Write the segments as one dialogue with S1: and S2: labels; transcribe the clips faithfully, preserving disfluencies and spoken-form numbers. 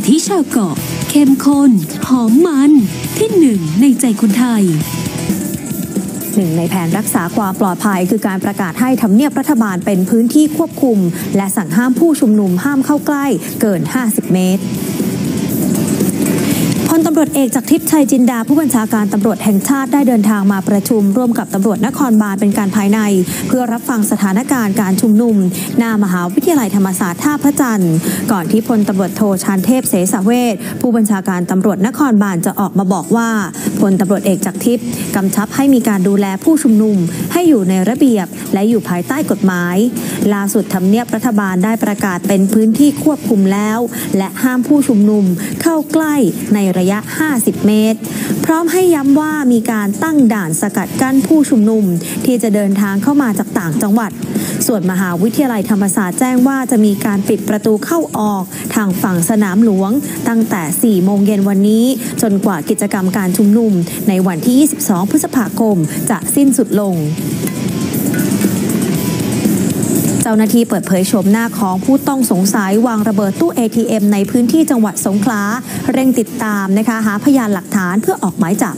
S1: ที่ชาวเกาะเข้มข้นหอมมันที่หนึ่งในใจคนไทย
S2: หนึ่งในแผนรักษาความปลอดภัยคือการประกาศให้ทำเนียบรัฐบาลเป็นพื้นที่ควบคุมและสั่งห้ามผู้ชุมนุมห้ามเข้าใกล้เกินห้าสิบเมตรพลตำรวจเอกจากทิพย์ชัยจินดาผู้บัญชาการตำรวจแห่งชาติได้เดินทางมาประชุมร่วมกับตำรวจนครบาลเป็นการภายในเพื่อรับฟังสถานการณ์การชุมนุมหน้ามหาวิทยาลัยธรรมศาสตร์ท่าพระจันทร์ก่อนที่พลตำรวจโทชานเทพเสสเวชผู้บัญชาการตำรวจนครบาลจะออกมาบอกว่าพลตำรวจเอกจากทิพย์กำชับให้มีการดูแลผู้ชุมนุมให้อยู่ในระเบียบและอยู่ภายใต้กฎหมายล่าสุดทำเนียบรัฐบาลได้ประกาศเป็นพื้นที่ควบคุมแล้วและห้ามผู้ชุมนุมเข้าใกล้ในระยะห้าสิบเมตรพร้อมให้ย้ำว่ามีการตั้งด่านสกัดกั้นผู้ชุมนุมที่จะเดินทางเข้ามาจากต่างจังหวัดส่วนมหาวิทยาลัยธรรมศาสตร์แจ้งว่าจะมีการปิดประตูเข้าออกทางฝั่งสนามหลวงตั้งแต่สี่โมงเย็นวันนี้จนกว่ากิจกรรมการชุมนุมในวันที่ยี่สิบสองพฤษภาคมจะสิ้นสุดลงเจ้าหน้าที่เปิดเผยโฉมหน้าของผู้ต้องสงสัยวางระเบิดตู้ เอ ที เอ็ม ในพื้นที่จังหวัดสงขลาเร่งติดตามนะคะหาพยานหลักฐานเพื่อออกหมายจับ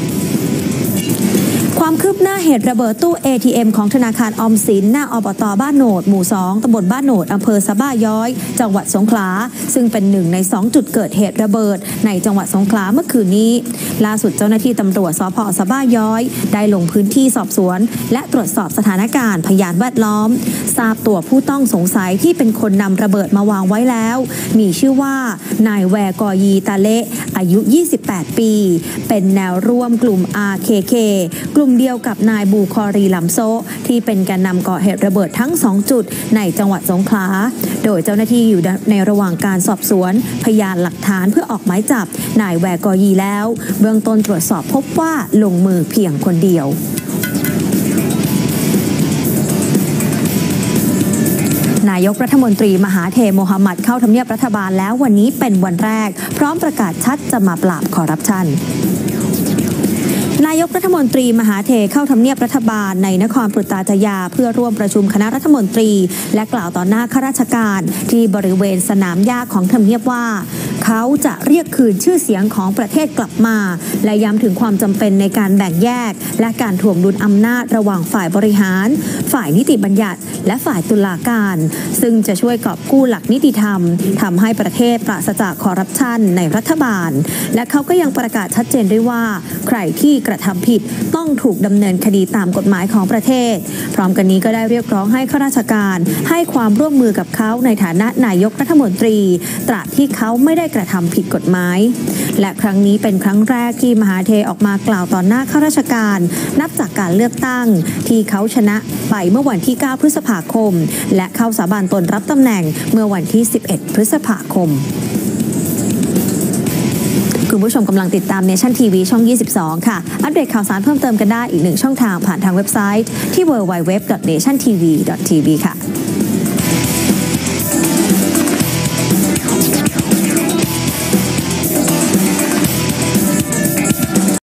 S2: ความคืบหน้าเหตุระเบิดตู้ เอ ที เอ็ม ของธนาคารออมสินหน้าอบต.บ้านโหนดหมู่สองตำบลบ้านโหนดอำเภอสะบ้าย้อยจังหวัดสงขลาซึ่งเป็นหนึ่งในสองจุดเกิดเหตุระเบิดในจังหวัดสงขลาเมื่อคืนนี้ล่าสุดเจ้าหน้าที่ตำรวจสภ.สะบ้าย้อยได้ลงพื้นที่สอบสวนและตรวจสอบสถานการณ์พยานแวดล้อมทราบตัวผู้ต้องสงสัยที่เป็นคนนำระเบิดมาวางไว้แล้วมีชื่อว่านายแวกอยีตาเละอายุยี่สิบแปดปีเป็นแนวร่วมกลุ่ม อาร์ เค เค กลุ่มเดียวกับนายบูคอรีลำโซที่เป็นแกนนำก่อเหตุระเบิดทั้งสองจุดในจังหวัดสงขลาโดยเจ้าหน้าที่อยู่ในระหว่างการสอบสวนพยานหลักฐานเพื่อออกหมายจับนายแวกอยีแล้วเบื้องต้นตรวจสอบพบว่าลงมือเพียงคนเดียวนายกรัฐมนตรีมหาเทโมฮัมหมัดเข้าทำเนียบรัฐบาลแล้ววันนี้เป็นวันแรกพร้อมประกาศชัดจะมาปราบคอร์รัปชันนายกรัฐมนตรีมหาเทเข้าทำเนียบรัฐบาลในนครปุตตาจยาเพื่อร่วมประชุมคณะรัฐมนตรีและกล่าวต่อหน้าข้าราชการที่บริเวณสนามหญ้าของทำเนียบว่าเขาจะเรียกคืนชื่อเสียงของประเทศกลับมาและย้ำถึงความจำเป็นในการแบ่งแยกและการถ่วงดุลอำนาจระหว่างฝ่ายบริหารฝ่ายนิติบัญญัติและฝ่ายตุลาการซึ่งจะช่วยกอบกู้หลักนิติธรรมทำให้ประเทศปราศจากคอร์รัปชันในรัฐบาลและเขาก็ยังประกาศชัดเจนด้วยว่าใครที่กระทำผิดต้องถูกดำเนินคดีตามกฎหมายของประเทศพร้อมกันนี้ก็ได้เรียกร้องให้ข้าราชการให้ความร่วมมือกับเขาในฐานะนายกรัฐมนตรีตราบที่เขาไม่ได้กระทำผิดกฎหมายและครั้งนี้เป็นครั้งแรกที่มหาเทออกมากล่าวต่อหน้าข้าราชการนับจากการเลือกตั้งที่เขาชนะไปเมื่อวันที่เก้าพฤษภาคมและเข้าสาบานตนรับตำแหน่งเมื่อวันที่สิบเอ็ดพฤษภาคมคุณผู้ชมกำลังติดตาม Nation ที วี ช่อง ยี่สิบสอง ค่ะอัปเดตข่าวสารเพิ่มเติมกันได้อีกหนึ่งช่องทางผ่านทางเว็บไซต์ที่ ดับเบิลยู ดับเบิลยู ดับเบิลยู ดอท เนชั่น ที วี ดอท ที วี ค่ะ